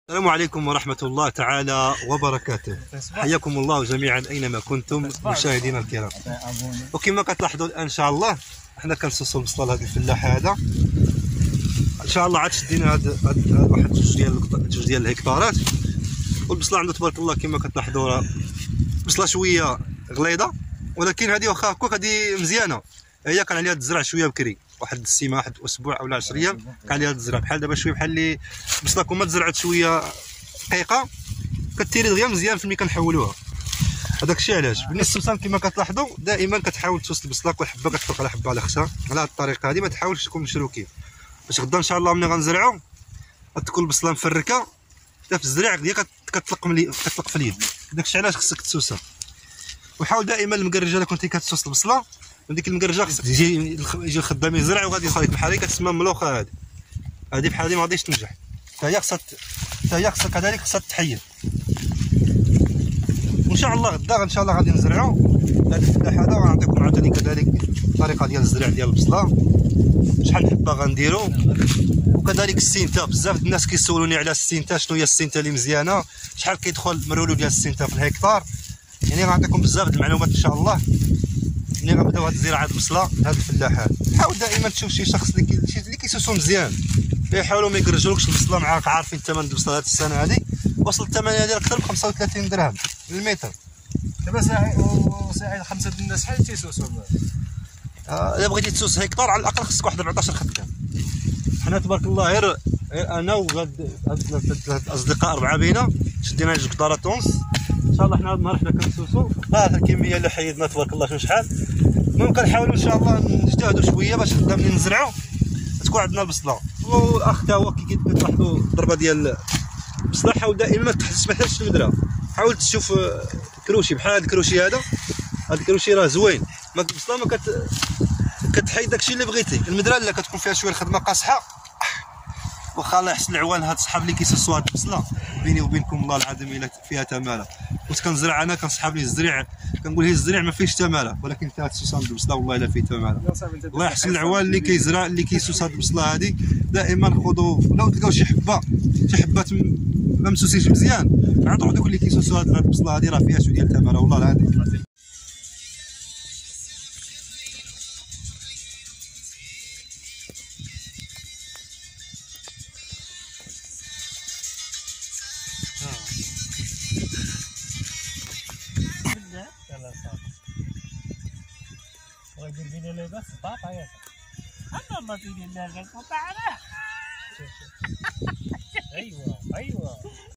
السلام عليكم ورحمة الله تعالى وبركاته. حياكم الله جميعا أينما كنتم مشاهدينا الكرام. وكما كتلاحظوا الآن إن شاء الله حنا كنصوصوا البصله لهذا الفلاح هذا. إن شاء الله عاد شدينا هاد واحد جوج ديال الهكتارات، والبصله عنده تبارك الله كما كتلاحظوا راه بصله شوية غليظة، ولكن هذه واخا هكاك هذه مزيانة. هي كان عليها تزرع شوية بكري، واحد السيمه، واحد اسبوع اولا 10 ايام كان عليها تزرع. بحال دابا شويه بحال اللي البصله كون ما تزرعت شويه دقيقه كتيري دغيا مزيان في ملي كنحولوها. هذاك الشيء علاش بالنسبه كما كتلاحظوا دائما كتحاول توصل البصله كل حبه كتفرق على حبه على اختها على هذه الطريقه هذه، ما تحاولش تكون مشروكين باش غدا ان شاء الله ملي غنزرعوا غتكون البصله مفركه حتى في الزرع هي كتطلق في اليد. داك الشيء علاش خصك تسوسها، وحاول دائما المقرجه الا كنتي كتسوس البصله من ديك المقرجه خصك يجي الخدام يزرع وغادي يخليك بحال هكا كتسمى ملوخه. هذه بحال هذه ما غاديش تنجح، فهي خصها كذلك خصها تحيد. وان شاء الله غدا ان شاء الله غادي نزرعوا هذا الفلاح هذا، وغنعطيكم عاوتاني كذلك الطريقه ديال الزرع ديال البصله، شحال حبه غنديروا، وكذلك السينتا. بزاف الناس كيسولوني على السينتا، شنو هي السينتا اللي مزيانه، شحال كيدخل مرولو ديال السينتا في الهكتار. يعني غنعطيكم بزاف د المعلومات ان شاء الله ملي غنبداو هاد الزراعه د البصله لهاد الفلاح هذا. حاول دائما تشوف شي شخص اللي كيسوسو مزيان، يحاولوا ما يكرجولكش البصله. معاك عارفين الثمن د البصله هاد السنه هذه وصل الثمن ديال اكثر من 35 درهم للمتر. دابا ساعه 5 الناس شحال تيسوسوا؟ الا بغيتي تسوس هكتار على الاقل خصك واحد 14 خدام. حنا تبارك الله غير انا وهاد الاصدقاء 4 بينا شدينا جوج كطارات ونص. ان شاء الله حنا هاد النهار حنا كنسوسوا هاد الكميه اللي حيدنا تبارك الله شحال. المهم كنحاولوا ان شاء الله نجتهدوا شويه باش غدا ملي نزرعوا تكون عندنا البصله. والاخ تا هو كي كتلاحظوا الضربه ديال البصله، حاول دائما ما تحسش المدرة، حاول تشوف كروشي بحال هاد الكروشي هذا. هاد الكروشي راه زوين، ما البصله ما كتحيد داكشي اللي بغيتي. المدرة لا كتكون فيها شويه الخدمه قاصحه، واخا الله يحسن العوان هاد الصحاب اللي كيسوسوا هاد البصله بيني وبينكم الله العظيم الا فيها تماره. كنت كنزرع انا كنصحاب لي الزريع كنقول ليه الزريع ما فيهش تماره، ولكن فيها تسوس هاد البصله والله الا فيه تماره. الله يحسن العوان اللي كيزرع اللي كيسوس هاد البصله هادي. دائما خذوا لو تلقاو شي حبات ما مسوسيش مزيان، عاد روحوا دوك اللي كيسوسوا هاد البصله هادي راه فيها شويه ديال التماره والله العظيم. ويدير فينا لاباس الباطا ياك انا ما فيني لا القطع. ايوا